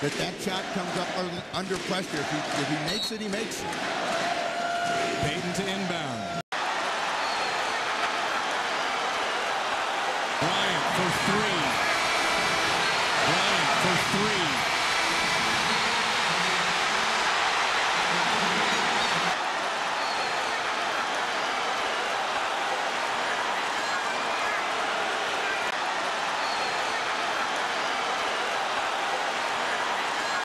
that shot comes up under pressure. If he makes it, he makes it. Payton to inbound. Bryant for three.